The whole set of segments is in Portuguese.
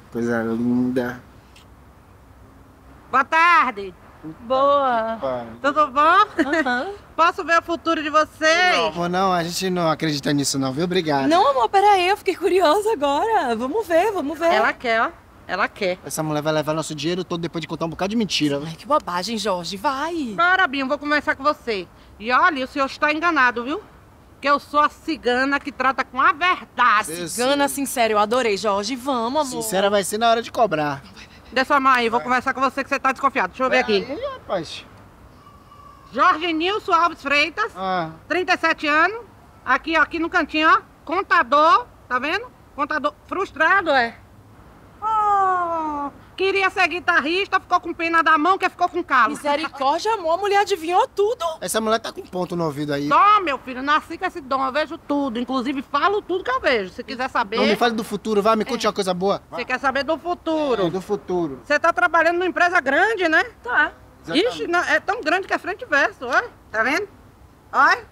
Coisa linda. Boa tarde. Boa. Tudo bom? Posso ver o futuro de vocês? Não, a gente não acredita nisso não, viu? Obrigado. Não, amor, peraí, eu fiquei curiosa agora. Vamos ver. Ela quer, ó. Ela quer. Essa mulher vai levar nosso dinheiro todo depois de contar um bocado de mentira. Ai, que bobagem, Jorge, vai. Bora, Binho, vou conversar com você. E olha, o senhor está enganado, viu? Que eu sou a cigana que trata com a verdade. Cigana, sincero, eu adorei, Jorge. Vamos, amor. Sincera vai ser na hora de cobrar. Dê sua mão aí, vou conversar com você que você tá desconfiado. Deixa eu ver aqui. Aí, rapaz. Jorge Nilson Alves Freitas, 37 anos. Aqui, ó, aqui no cantinho, ó. Contador, tá vendo? Contador frustrado, é? Oh, queria ser guitarrista, ficou com pena da mão, que ficou com calo. Misericórdia, amor, a mulher adivinhou tudo. Essa mulher tá com ponto no ouvido aí. Dom, meu filho, nasci com esse dom, eu vejo tudo. Inclusive, falo tudo que eu vejo. Se quiser saber... Não me fale do futuro, vai, me conte uma coisa boa. Você quer saber do futuro? Do futuro. Você tá trabalhando numa empresa grande, né? Tá. Ixi, não, é tão grande que é frente e verso, ó. Tá vendo? Olha.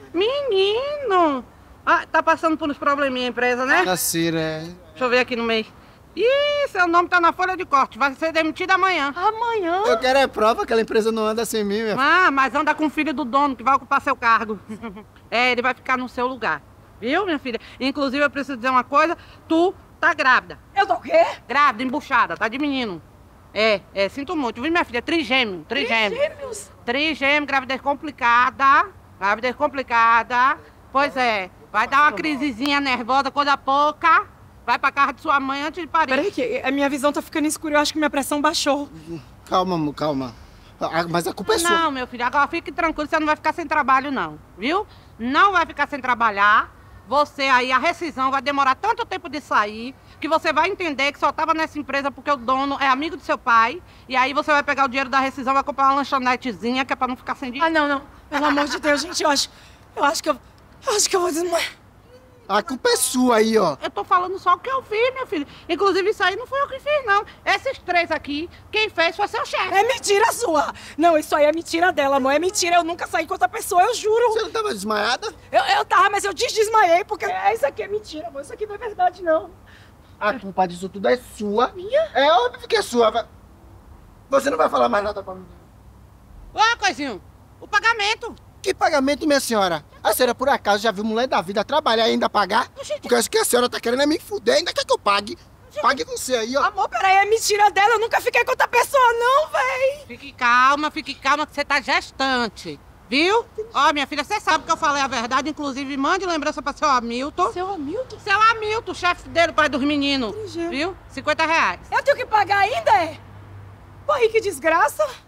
Menino! Ah, tá passando por uns probleminha a empresa, né? Financeira, Deixa eu ver aqui no meio. Ih, seu nome tá na folha de corte. Vai ser demitido amanhã. Amanhã? Eu quero é prova que aquela empresa não anda sem mim, minha filha. Ah, mas anda com o filho do dono que vai ocupar seu cargo. É, ele vai ficar no seu lugar. Viu, minha filha? Inclusive, eu preciso dizer uma coisa. Tu tá grávida. Eu tô o quê? Grávida, embuchada, tá de menino. Sinto muito. Viu, minha filha? Trigêmeo. Gêmeos? Trigêmeo, gravidez complicada. Gravidez complicada. Pois é. Vai dar uma crisezinha nervosa, coisa pouca. Vai pra casa de sua mãe antes de parir. Peraí, que a minha visão tá ficando escura. Eu acho que minha pressão baixou. Calma, amor, calma. Mas a culpa é sua. Não, meu filho, agora fique tranquilo, você não vai ficar sem trabalho, não. Viu? Não vai ficar sem trabalhar. Você aí, a rescisão vai demorar tanto tempo de sair que você vai entender que só tava nessa empresa porque o dono é amigo do seu pai. E aí você vai pegar o dinheiro da rescisão e vai comprar uma lanchonetezinha que é pra não ficar sem dinheiro. Ah, não. Pelo amor de Deus, gente, eu acho que eu vou desmaiar. A culpa é sua aí, ó. Eu tô falando só o que eu fiz, meu filho. Inclusive, isso aí não foi eu que fiz, não. Esses três aqui, quem fez foi seu chefe. É mentira sua! Não, isso aí é mentira dela, amor. É mentira, eu nunca saí com outra pessoa, eu juro. Você não tava desmaiada? Eu tava, mas eu desmaiei porque... Isso aqui é mentira, amor. Isso aqui não é verdade, não. A culpa disso tudo é sua. Minha? É óbvio que é sua. Você não vai falar mais nada pra mim. Ô, coisinho, o pagamento. Que pagamento, minha senhora? A senhora, por acaso, já viu mulher da vida trabalhar e ainda pagar? Porque acho que a senhora tá querendo me fuder, ainda quer que eu pague. Pague você aí, ó. Amor, peraí, é mentira dela. Eu nunca fiquei com outra pessoa, não, véi. Fique calma, que você tá gestante. Viu? Ó, minha filha, você sabe que eu falei a verdade. Inclusive, mande lembrança pra seu Hamilton. Seu Hamilton? Seu Hamilton, chefe dele, pai dos meninos. Entendi. Viu? R$50. Eu tenho que pagar ainda, é? Pô, aí que desgraça.